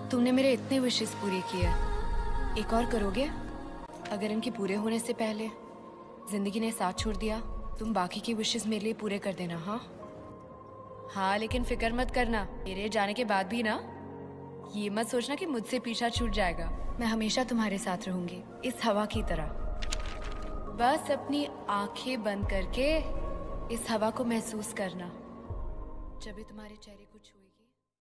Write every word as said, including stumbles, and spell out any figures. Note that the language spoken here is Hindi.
तुमने मेरे इतने विशेस पूरे किए, एक और करोगे? अगर इनके पूरे होने से पहले जिंदगी ने साथ छोड़ दिया, तुम बाकी की विशेस मेरे लिए पूरे कर देना। हाँ हाँ, लेकिन फिक्र मत करना, मेरे जाने के बाद भी ना ये मत सोचना कि मुझसे पीछा छूट जाएगा। मैं हमेशा तुम्हारे साथ रहूंगी, इस हवा की तरह। बस अपनी आंखें बंद करके इस हवा को महसूस करना, जब भी तुम्हारे चेहरे को छू